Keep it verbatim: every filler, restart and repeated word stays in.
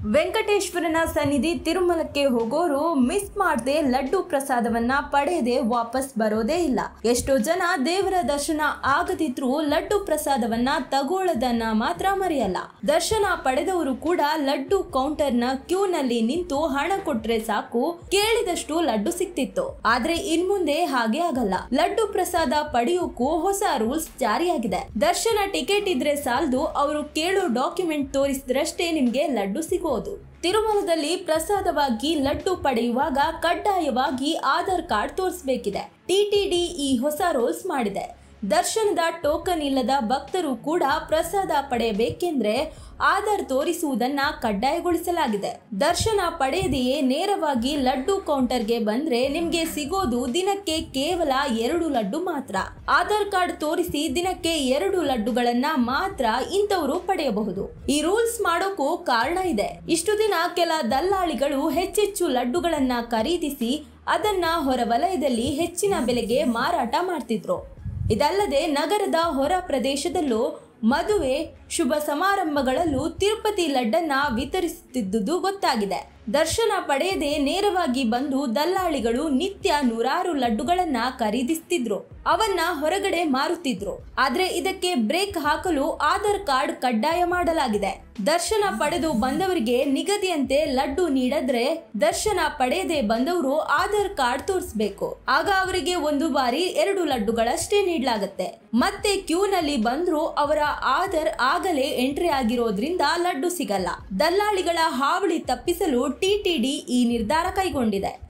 ವೆಂಕಟೇಶ್ವರನ ಸನ್ನಿಧಿ ತಿರುಮಲಕ್ಕೆ ಹೋಗೋರು ಮಿಸ್ ಮಾಡದೆ ಲಡ್ಡು ಪ್ರಸಾದವನ್ನ ಪಡೆಯದೆ ವಾಪಸ್ ಬರೋದೇ ಇಲ್ಲ. ಎಷ್ಟೋ ಜನ ದೇವರ ದರ್ಶನ ಆಗದಿದ್ರೂ ಲಡ್ಡು ಪ್ರಸಾದವನ್ನ ತಗೊಳ್ಳೋದನ್ನ ಮಾತ್ರ ಮರೆಯಲ್ಲ. ದರ್ಶನ ಪಡೆದವರು ಕೂಡ ಲಡ್ಡು ಕೌಂಟರ್ ನ ಕ್ಯೂ ನಲ್ಲಿ ನಿಂತು ಹಣ ಕೊಟ್ರೆ ಸಾಕು, ಕೇಳಿದಷ್ಟು ಲಡ್ಡು ಸಿಕ್ತಿತ್ತು. ಆದ್ರೆ ಇನ್ಮುಂದೆ ಹಾಗೆ ಆಗಲ್ಲ. ಲಡ್ಡು ಪ್ರಸಾದ ಪಡೆಯೋಕು ಹೊಸ ರೂಲ್ಸ್ ಜಾರಿಯಾಗಿದೆ. ದರ್ಶನ ಟಿಕೆಟ್ ಇದ್ರೆ ಸಾಲದು, ಅವರು ಕೇಳೋ ಡಾಕ್ಯುಮೆಂಟ್ ತೋರಿಸಿದ್ರಷ್ಟೇ ನಿಮ್ಗೆ ಲಡ್ಡು ಸಿಗೋದು. ತಿರುಮಲದಲ್ಲಿ ಪ್ರಸಾದವಾಗಿ ಲಡ್ಡು ಪಡೆಯುವಾಗ ಕಡ್ಡಾಯವಾಗಿ ಆಧಾರ್ ಕಾರ್ಡ್ ತೋರಿಸಬೇಕಿದೆ. ಟಿಟಿಡಿ ಈ ಹೊಸ ರೂಲ್ಸ್ ಮಾಡಿದೆ. ದರ್ಶನದ ಟೋಕನ್ ಇಲ್ಲದ ಭಕ್ತರು ಕೂಡ ಪ್ರಸಾದ ಪಡೆಯಬೇಕೆಂದ್ರೆ ಆಧಾರ್ ತೋರಿಸುವುದನ್ನ ಕಡ್ಡಾಯಗೊಳಿಸಲಾಗಿದೆ. ದರ್ಶನ ಪಡೆಯದೆಯೇ ನೇರವಾಗಿ ಲಡ್ಡು ಕೌಂಟರ್ಗೆ ಬಂದ್ರೆ ನಿಮ್ಗೆ ಸಿಗೋದು ದಿನಕ್ಕೆ ಕೇವಲ ಎರಡು ಲಡ್ಡು ಮಾತ್ರ. ಆಧಾರ್ ಕಾರ್ಡ್ ತೋರಿಸಿ ದಿನಕ್ಕೆ ಎರಡು ಲಡ್ಡುಗಳನ್ನ ಮಾತ್ರ ಇಂಥವರು ಪಡೆಯಬಹುದು. ಈ ರೂಲ್ಸ್ ಮಾಡೋಕು ಕಾರಣ ಇದೆ. ಇಷ್ಟು ದಿನ ಕೆಲ ದಲ್ಲಾಳಿಗಳು ಹೆಚ್ಚೆಚ್ಚು ಲಡ್ಡುಗಳನ್ನ ಖರೀದಿಸಿ ಅದನ್ನ ಹೊರವಲಯದಲ್ಲಿ ಹೆಚ್ಚಿನ ಬೆಲೆಗೆ ಮಾರಾಟ ಮಾಡ್ತಿದ್ರು. ಇದಲ್ಲದೆ ನಗರದ ಹೊರ ಪ್ರದೇಶದಲ್ಲೂ ಮದುವೆ ಶುಭ ಸಮಾರಂಭಗಳಲ್ಲೂ ತಿರುಪತಿ ಲಡ್ಡನ್ನ ವಿತರಿಸುತ್ತಿದ್ದುದು ಗೊತ್ತಾಗಿದೆ. ದರ್ಶನ ಪಡೆಯದೆ ನೇರವಾಗಿ ಬಂದು ದಲ್ಲಾಳಿಗಳು ನಿತ್ಯ ನೂರಾರು ಲಡ್ಡುಗಳನ್ನ ಖರೀದಿಸುತ್ತಿದ್ರು, ಅವನ್ನ ಹೊರಗಡೆ ಮಾರುತ್ತಿದ್ರು. ಆದ್ರೆ ಇದಕ್ಕೆ ಬ್ರೇಕ್ ಹಾಕಲು ಆಧಾರ್ ಕಾರ್ಡ್ ಕಡ್ಡಾಯ ಮಾಡಲಾಗಿದೆ. ದರ್ಶನ ಪಡೆದು ಬಂದವರಿಗೆ ನಿಗದಿಯಂತೆ ಲಡ್ಡು ನೀಡಿದ್ರೆ ದರ್ಶನ ಪಡೆಯದೆ ಬಂದವರು ಆಧಾರ್ ಕಾರ್ಡ್ ತೋರಿಸಬೇಕು. ಆಗ ಅವರಿಗೆ ಒಂದು ಬಾರಿ ಎರಡು ಲಡ್ಡುಗಳಷ್ಟೇ ನೀಡಲಾಗುತ್ತೆ. ಮತ್ತೆ ಕ್ಯೂ ನಲ್ಲಿ ಬಂದ್ರು ಅವರ ಆಧಾರ್ ಆಗಲೇ ಎಂಟ್ರಿ ಆಗಿರೋದ್ರಿಂದ ಲಡ್ಡು ಸಿಗಲ್ಲ. ದಲ್ಲಾಳಿಗಳ ಹಾವಳಿ ತಪ್ಪಿಸಲು ಟಿಟಿಡಿ ಈ ನಿರ್ಧಾರ ಕೈಗೊಂಡಿದೆ.